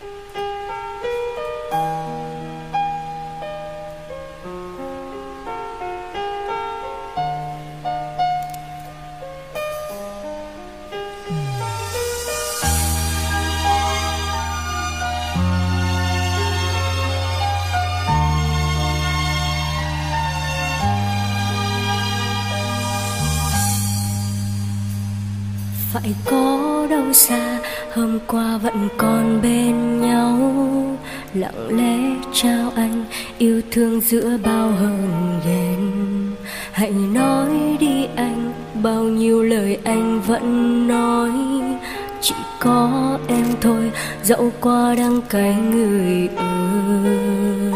Phải có đâu xa, hôm qua vẫn còn bên nhau, lặng lẽ trao anh yêu thương giữa bao hờn ghen. Hãy nói đi anh, bao nhiêu lời anh vẫn nói, chỉ có em thôi, dẫu qua đắng cay người ơi.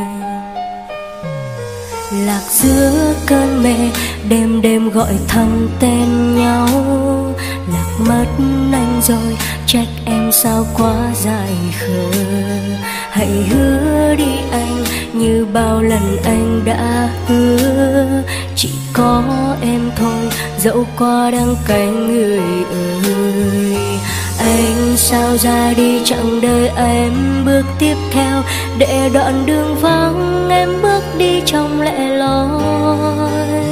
Lạc giữa cơn mê, đêm đêm gọi thầm tên nhau, lạc mất anh rồi, trách em sao quá dài khờ. Hãy hứa đi anh, như bao lần anh đã hứa, chỉ có em thôi, dẫu qua đắng cay người ơi. Anh sao ra đi chẳng đời em bước tiếp theo, để đoạn đường vắng em bước đi trong lẻ loi.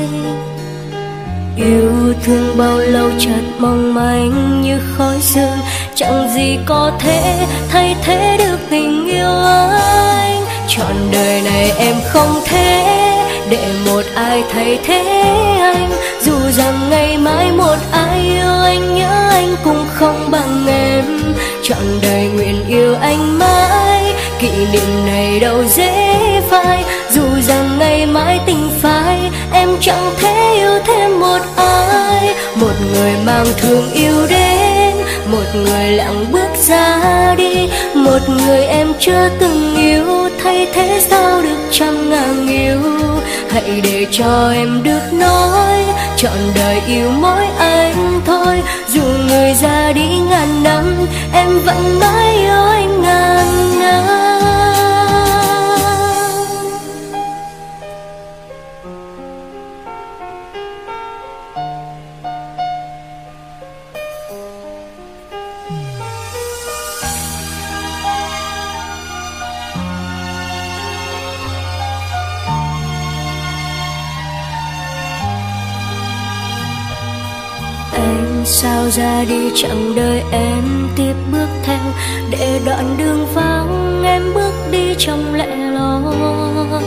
Yêu thương bao lâu chợt mong manh như khói sương, chẳng gì có thể thay thế được tình yêu anh. Trọn đời này em không thể để một ai thay thế anh, dù rằng ngày mai một ai yêu anh nhớ anh cũng không bằng em. Trọn đời nguyện yêu anh mãi, kỷ niệm này đâu dễ phai, dù rằng ngày mai tình phai em chẳng thể yêu thêm một ai. Một người mang thương yêu đến, một người lặng bước ra đi, một người em chưa từng yêu, thay thế sao được trăm ngàn yêu. Hãy để cho em được nói, trọn đời yêu mỗi anh thôi, dù người ra đi ngàn năm em vẫn mãi yêu anh ngàn năm. Anh sao ra đi chẳng đời em tiếp bước theo, để đoạn đường vắng em bước đi trong lẻ loi.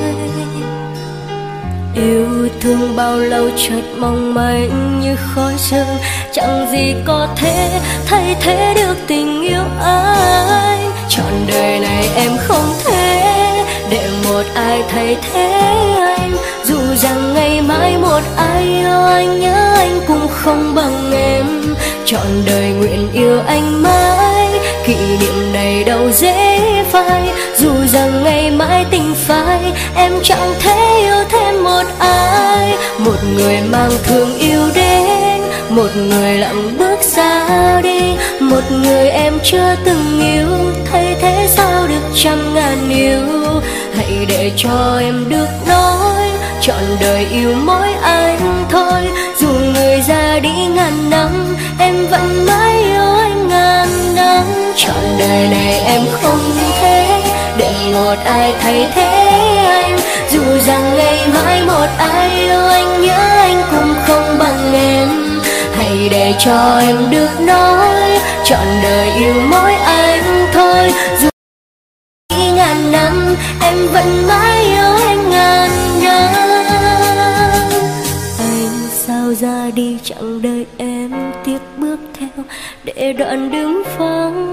Yêu thương bao lâu chợt mong manh như khói sương, chẳng gì có thể thay thế được tình yêu anh. Trọn đời này em không thể để một ai thay thế anh, dù rằng ngày mai một ai yêu anh nhớ anh cũng không bằng em. Trọn đời nguyện yêu anh mãi, kỷ niệm này đâu dễ phai, dù rằng ngày mai tình phai em chẳng thể yêu thêm một ai. Một người mang thương yêu đến, một người lặng bước ra đi, một người em chưa từng yêu, thay thế sao được trăm ngàn yêu. Hãy để cho em được nói, trọn đời yêu mỗi anh thôi, dù người ra đi ngàn năm em vẫn mãi yêu anh ngàn năm. Trọn đời này em không thể để một ai thay thế anh, dù rằng ngày mai một ai yêu anh nhớ anh cũng không bằng em. Hãy để cho em được nói, trọn đời yêu mỗi anh thôi, dù ngàn năm em vẫn mãi yêu anh ngàn năm. Anh sao ra đi chẳng đời em tiếp bước theo, để đoạn đường vắng